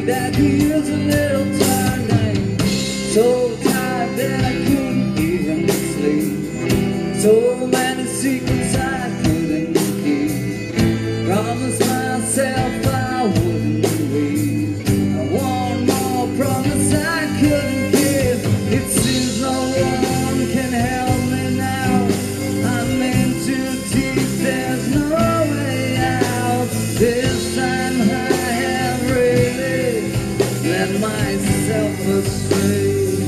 that here's a little turning. So tired that I couldn't even sleep. So many secrets I couldn't keep. Promised myself I wouldn't weep. And one more promise I couldn't keep. It seems no one can help me now. I'm in too deep, there's no way out. This time I have really led myself astray.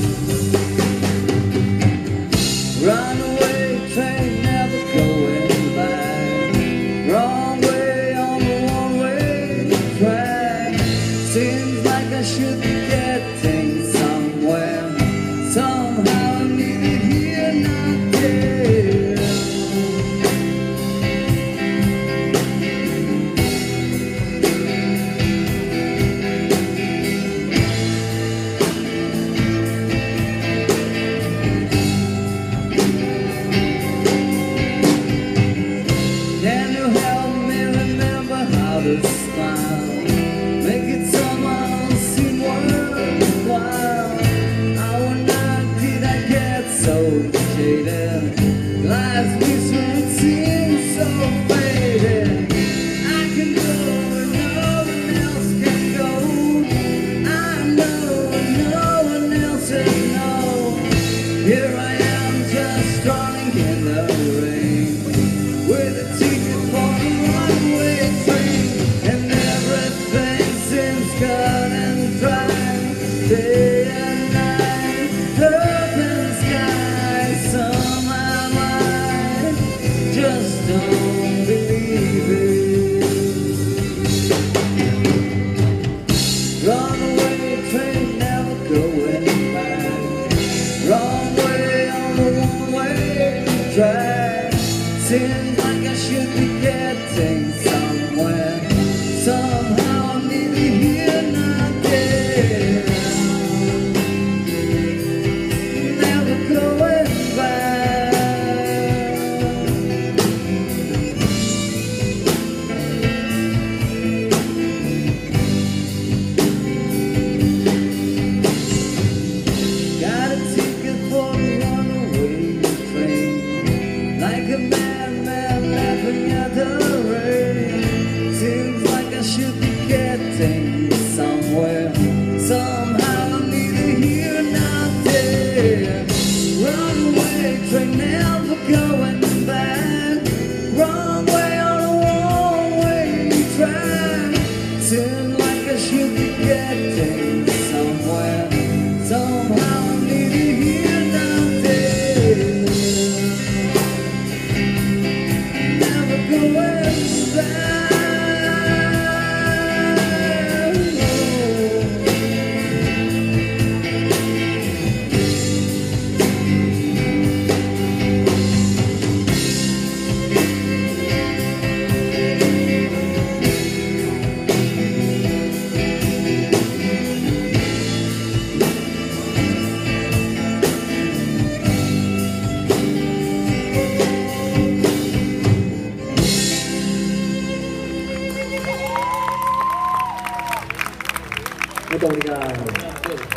Runaway train never going back. Wrong way on the one-way track. Seems like I should be getting somewhere. Somehow I'm neither here nor there. Can you help me remember how to smile? Make it somehow seem worthwhile. How on earth did I get so jaded? Life's misery seems so faded. I can go where no one else can go. I know where no one else has known. Here I am just drowning in the rain, with a ticket for the one-way train, and everything seems cut and dry. Day and night, earth and sky. Somehow I just don't believe it. Runaway train never going back. Wrong way on the one-way track. Seems like I should be getting somewhere. Somehow I'm neither here nor there. Never going back. Got a ticket for the runaway train, like a madman laughing at the rain. Seems like I should be getting somewhere. Somehow I'm neither here nor there. Runaway train never going back. Wrong way on a one-way track. Seems like I should be getting somewhere. Somehow I'm neither here nor there. Never going back. Muito obrigado.